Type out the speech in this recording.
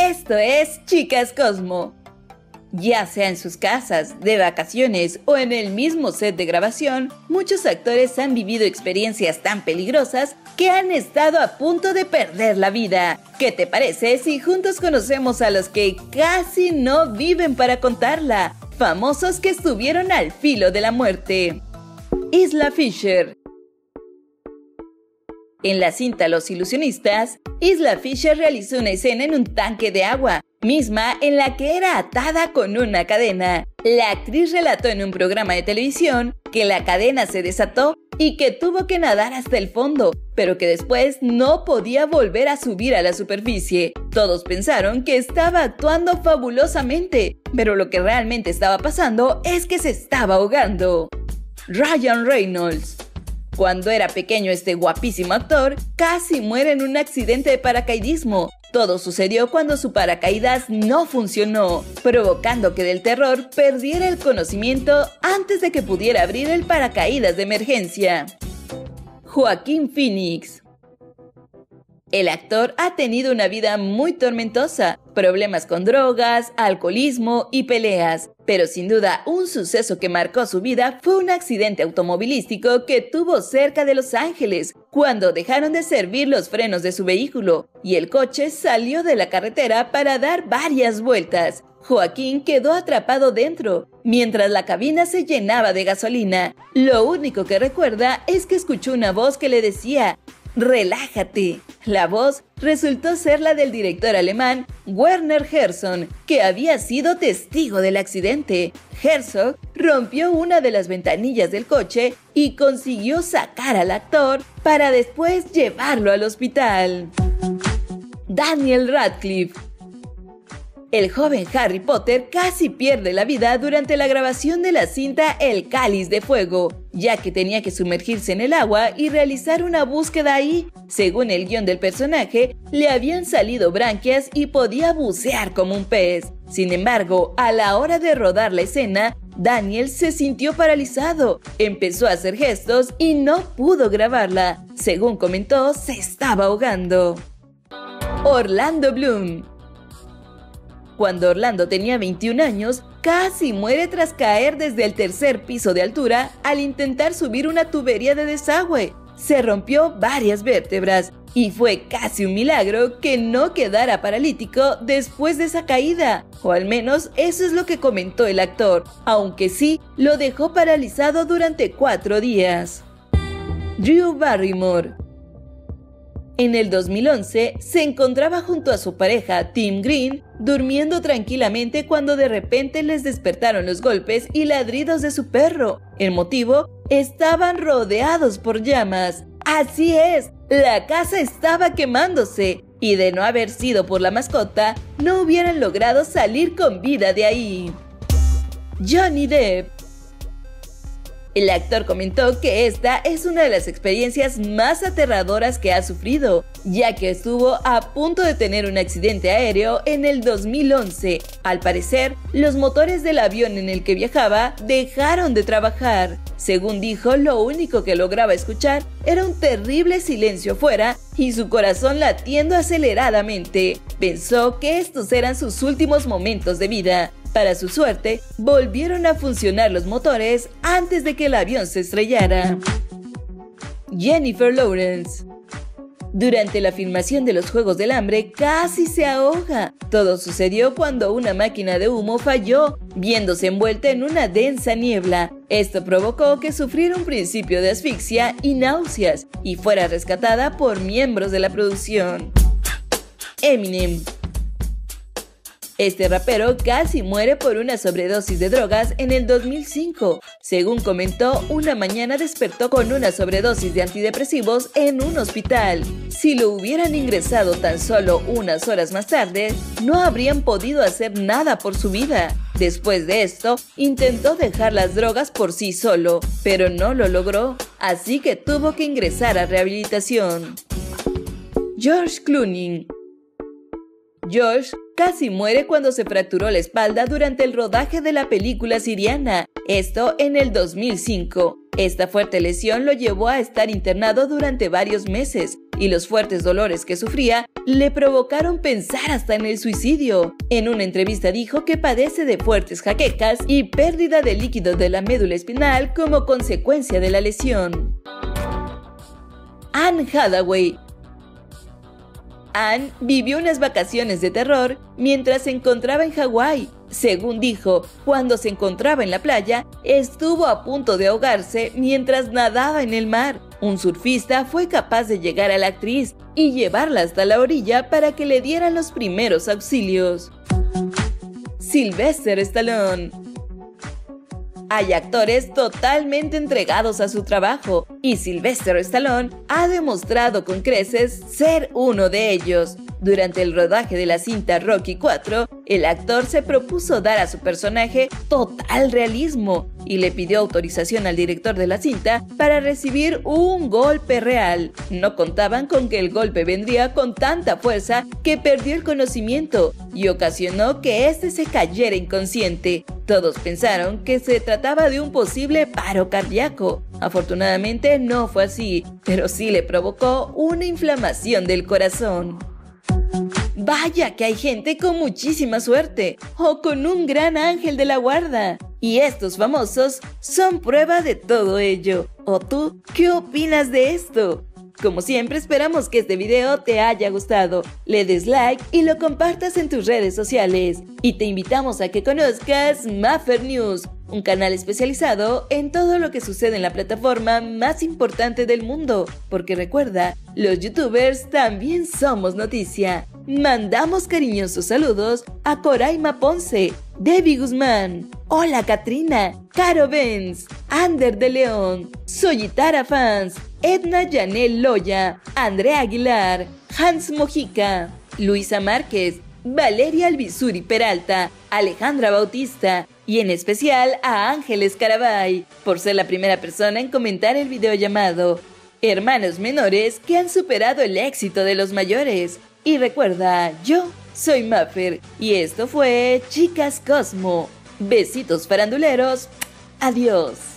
Esto es Chicas Cosmo. Ya sea en sus casas, de vacaciones o en el mismo set de grabación, muchos actores han vivido experiencias tan peligrosas que han estado a punto de perder la vida. ¿Qué te parece si juntos conocemos a los que casi no viven para contarla? Famosos que estuvieron al filo de la muerte. Isla Fisher. En la cinta Los Ilusionistas, Isla Fisher realizó una escena en un tanque de agua, misma en la que era atada con una cadena. La actriz relató en un programa de televisión que la cadena se desató y que tuvo que nadar hasta el fondo, pero que después no podía volver a subir a la superficie. Todos pensaron que estaba actuando fabulosamente, pero lo que realmente estaba pasando es que se estaba ahogando. Ryan Reynolds. Cuando era pequeño, este guapísimo actor casi muere en un accidente de paracaidismo. Todo sucedió cuando su paracaídas no funcionó, provocando que del terror perdiera el conocimiento antes de que pudiera abrir el paracaídas de emergencia. Joaquín Phoenix. El actor ha tenido una vida muy tormentosa, problemas con drogas, alcoholismo y peleas. Pero sin duda un suceso que marcó su vida fue un accidente automovilístico que tuvo cerca de Los Ángeles, cuando dejaron de servir los frenos de su vehículo y el coche salió de la carretera para dar varias vueltas. Joaquín quedó atrapado dentro, mientras la cabina se llenaba de gasolina. Lo único que recuerda es que escuchó una voz que le decía: «Relájate». La voz resultó ser la del director alemán Werner Herzog, que había sido testigo del accidente. Herzog rompió una de las ventanillas del coche y consiguió sacar al actor para después llevarlo al hospital. Daniel Radcliffe. El joven Harry Potter casi pierde la vida durante la grabación de la cinta El Cáliz de Fuego, ya que tenía que sumergirse en el agua y realizar una búsqueda ahí. Según el guión del personaje, le habían salido branquias y podía bucear como un pez. Sin embargo, a la hora de rodar la escena, Daniel se sintió paralizado, empezó a hacer gestos y no pudo grabarla. Según comentó, se estaba ahogando. Orlando Bloom. Cuando Orlando tenía 21 años, casi muere tras caer desde el tercer piso de altura al intentar subir una tubería de desagüe. Se rompió varias vértebras y fue casi un milagro que no quedara paralítico después de esa caída, o al menos eso es lo que comentó el actor, aunque sí lo dejó paralizado durante 4 días. Drew Barrymore. En el 2011, se encontraba junto a su pareja, Tim Green, durmiendo tranquilamente cuando de repente les despertaron los golpes y ladridos de su perro. El motivo: estaban rodeados por llamas. Así es, la casa estaba quemándose, y de no haber sido por la mascota, no hubieran logrado salir con vida de ahí. Johnny Depp. El actor comentó que esta es una de las experiencias más aterradoras que ha sufrido, ya que estuvo a punto de tener un accidente aéreo en el 2011. Al parecer, los motores del avión en el que viajaba dejaron de trabajar. Según dijo, lo único que lograba escuchar era un terrible silencio fuera y su corazón latiendo aceleradamente. Pensó que estos eran sus últimos momentos de vida. Para su suerte, volvieron a funcionar los motores antes de que el avión se estrellara. Jennifer Lawrence. Durante la filmación de los Juegos del Hambre casi se ahoga. Todo sucedió cuando una máquina de humo falló, viéndose envuelta en una densa niebla. Esto provocó que sufriera un principio de asfixia y náuseas y fuera rescatada por miembros de la producción. Eminem. Este rapero casi muere por una sobredosis de drogas en el 2005. Según comentó, una mañana despertó con una sobredosis de antidepresivos en un hospital. Si lo hubieran ingresado tan solo unas horas más tarde, no habrían podido hacer nada por su vida. Después de esto, intentó dejar las drogas por sí solo, pero no lo logró, así que tuvo que ingresar a rehabilitación. George Clooney. George casi muere cuando se fracturó la espalda durante el rodaje de la película Syriana, esto en el 2005. Esta fuerte lesión lo llevó a estar internado durante varios meses, y los fuertes dolores que sufría le provocaron pensar hasta en el suicidio. En una entrevista dijo que padece de fuertes jaquecas y pérdida de líquido de la médula espinal como consecuencia de la lesión. Anne Hathaway. Anne vivió unas vacaciones de terror mientras se encontraba en Hawái. Según dijo, cuando se encontraba en la playa, estuvo a punto de ahogarse mientras nadaba en el mar. Un surfista fue capaz de llegar a la actriz y llevarla hasta la orilla para que le dieran los primeros auxilios. Sylvester Stallone. Hay actores totalmente entregados a su trabajo y Sylvester Stallone ha demostrado con creces ser uno de ellos. Durante el rodaje de la cinta Rocky IV, el actor se propuso dar a su personaje total realismo y le pidió autorización al director de la cinta para recibir un golpe real. No contaban con que el golpe vendría con tanta fuerza que perdió el conocimiento y ocasionó que éste se cayera inconsciente. Todos pensaron que se trataba de un posible paro cardíaco. Afortunadamente no fue así, pero sí le provocó una inflamación del corazón. Vaya que hay gente con muchísima suerte o con un gran ángel de la guarda. Y estos famosos son prueba de todo ello. ¿O tú qué opinas de esto? Como siempre, esperamos que este video te haya gustado. Le des like y lo compartas en tus redes sociales. Y te invitamos a que conozcas Maffer News, un canal especializado en todo lo que sucede en la plataforma más importante del mundo. Porque recuerda, los youtubers también somos noticia. Mandamos cariñosos saludos a Coraima Ponce, Debbie Guzmán, Hola Katrina, Caro Benz, Ander de León, Soyitara Fans, Edna Yanel Loya, Andrea Aguilar, Hans Mojica, Luisa Márquez, Valeria Albizuri Peralta, Alejandra Bautista y en especial a Ángeles Carabay por ser la primera persona en comentar el video llamado Hermanos menores que han superado el éxito de los mayores. Y recuerda, yo soy Maffer y esto fue Chicas Cosmo. Besitos faranduleros. Adiós.